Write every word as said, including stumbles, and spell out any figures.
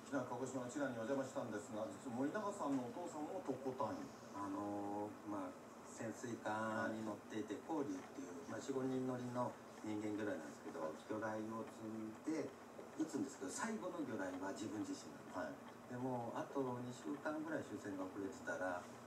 沖縄鹿児島の知覧にお邪魔したんですが、実は森永さんのお父さんも特攻隊員。 あのー、まあ潜水艦に乗っていて交流っていう、まあ、よん、ごにん乗りの人間ぐらいなんですけど、魚雷を積んで撃つんですけど、最後の魚雷は自分自身なんです、はい、でもあとにしゅうかんぐらい終戦が遅れてたら